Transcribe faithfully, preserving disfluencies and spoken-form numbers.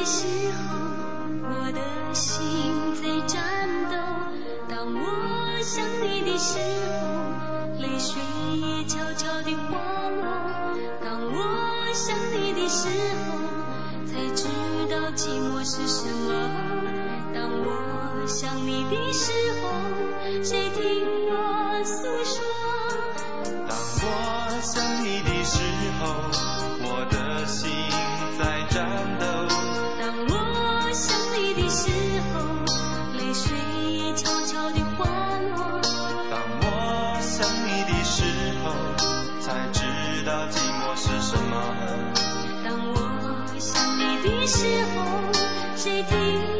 的时候，我的心在颤抖。当我想你的时候，泪水也悄悄地滑落。当我想你的时候，才知道寂寞是什么。当我想你的时候，谁听我诉说？ 当我想你的时候，我的心在颤抖。 当我想你的时候，泪水也悄悄地滑落。 当我想你的时候，才知道寂寞是什么。 当我想你的时候，谁听